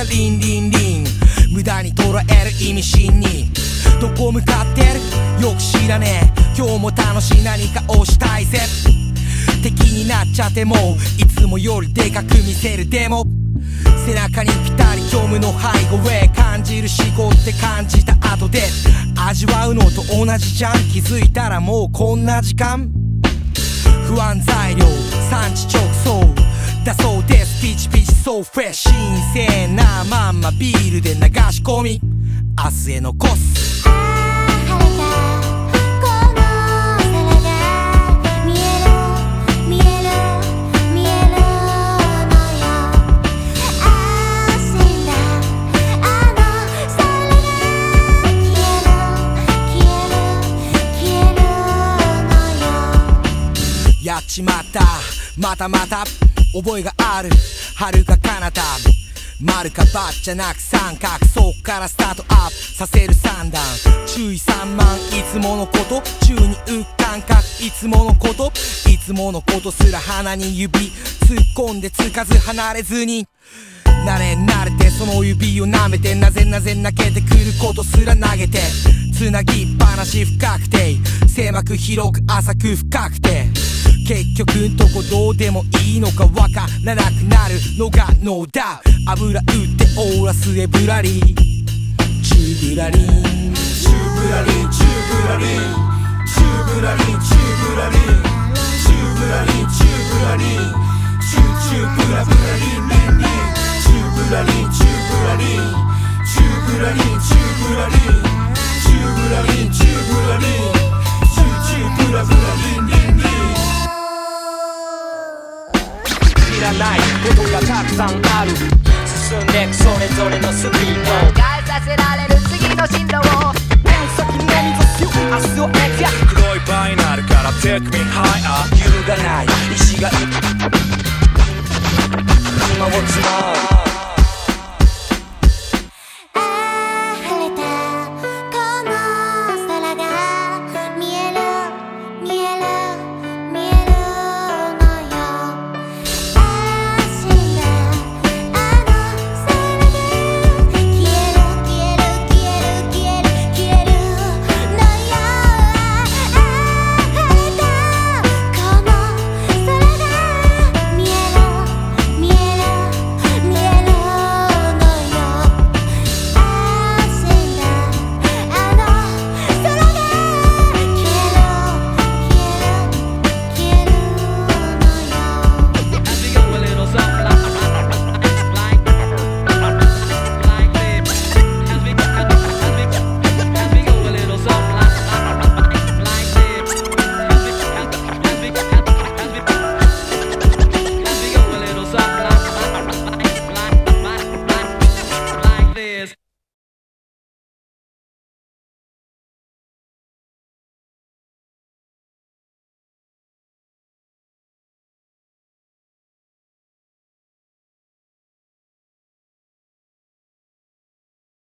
リンリンリン無駄に捉える意味深にどこ向かってるよく知らねえ今日も楽しい何かをしたいぜ敵になっちゃってもいつもよりでかく見せるでも背中にぴたり虚無の背後へ感じる思考って感じた後で味わうのと同じじゃん気づいたらもうこんな時間不安材料産地直送だそうですピチピチそうフレッシュ新鮮なまんまビールで流し込み明日へ残すやっちまったまたまた覚えがある遥か彼方丸か×じゃなく三角そっからスタートアップさせる三段注意散漫いつものこと宙に浮く感覚いつものこといつものことすら鼻に指突っ込んでつかず離れずに慣れてその指を舐めてなぜ泣けてくることすら投げてつなぎっぱなし深くて狭く広く浅く深くて結局んとこどうでもいいのかわからなくなるのがノーダウ油打ってオーラスへぶらりチューブラリンチューブラリンチューブラリンチューブラリンチューブラリンチューブラリンチューブラリンチューチューブラブラリンリンリンチューブラリンチューブラリンチューブラリンチューブラリンチューブラリンチューブラリンチューチューブラブラリンリンリン知らないことがたくさんある進んでくそれぞれのスピード変えさせられる次の進路をペン先のみぞし明日を描く黒いバイナルから Take me higher 揺るがない石が今をつなぐ